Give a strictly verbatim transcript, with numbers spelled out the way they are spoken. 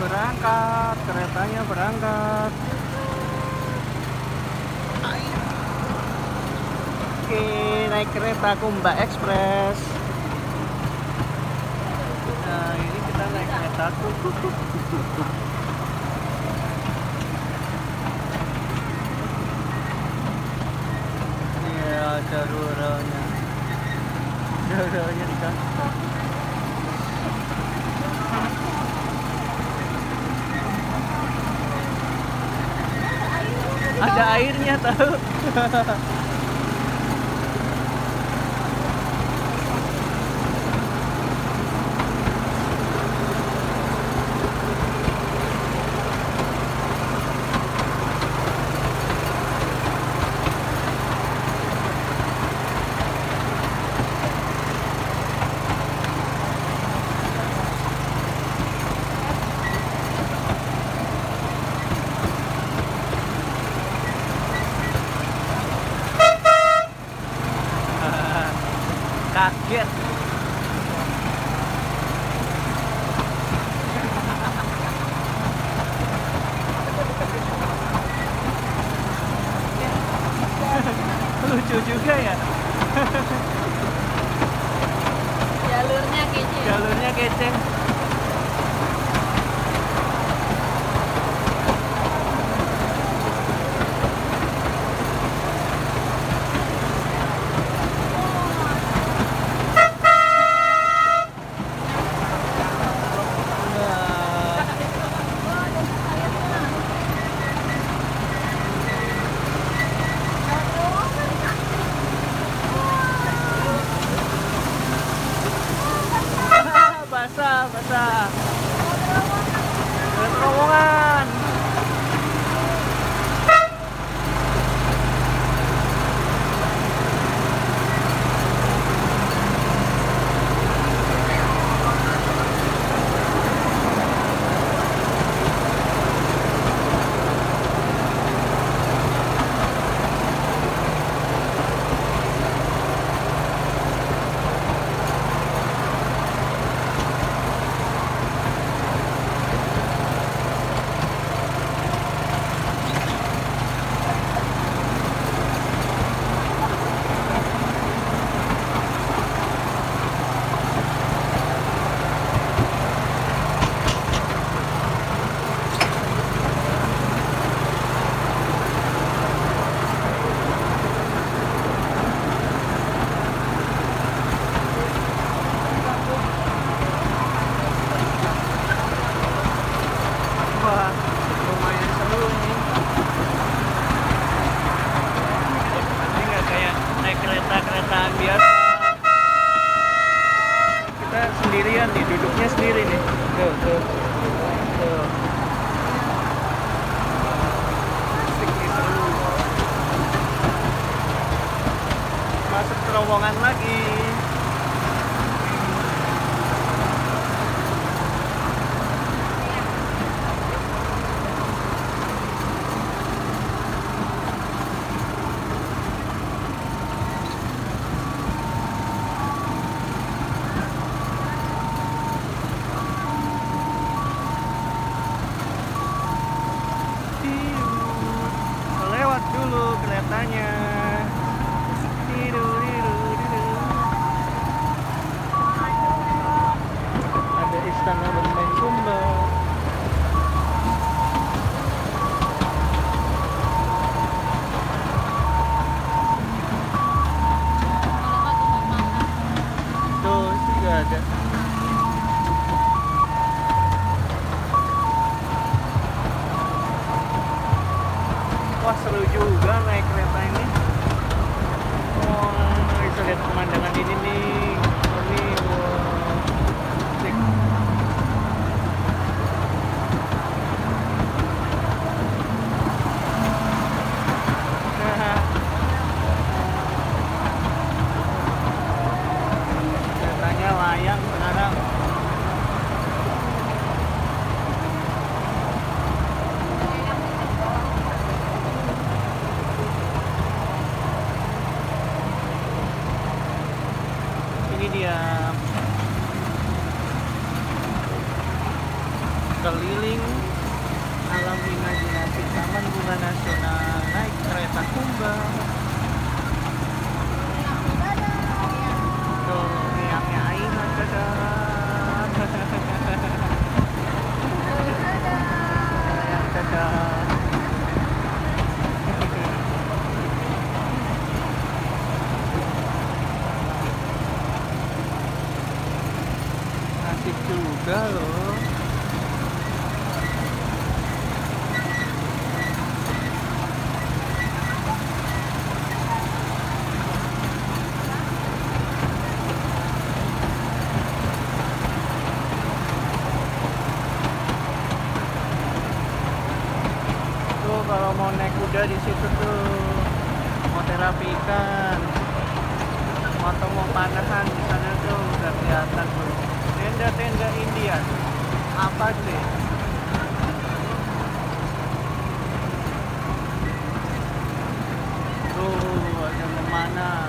berangkat, keretanya berangkat. Oke, naik kereta Kumba Express. Nah, ini kita naik kereta tuh. Iya, daruratnya. Daruratnya di kantong. Ada airnya tahu. Kaget. Lucu juga ya. Jalurnya kece. Jalurnya kece. Basah, basah. Ada terowongan. Wah, lumayan seru nih. Ini nggak kayak naik kereta-keretaan biasa. Kita sendirian nih, duduknya sendiri nih. Tuh, tuh, tuh. Asik nih, seru. Masuk terowongan lagi. Lewat dulu keretanya. Tiru, tiru, tiru. Ada istana bermain Kumba. Tuh juga ada. Wah, seru juga naik kereta ini. Wah, bisa lihat pemandangan ini nih. Ini wah, asik. Keretanya layang sekarang. Ini dia. keliling alam imajinasi Taman Bunga Nasional naik kereta kumbang. Tuh niatnya aing dadah. Yang dadah. Asik juga loh. Tuh kalau mau naik kuda di situ tuh, mau terapi ikan, atau mau panahan di sana tuh udah kelihatan tuh. Tenda-tenda India tuh. Apa sih? Tuh ada memana.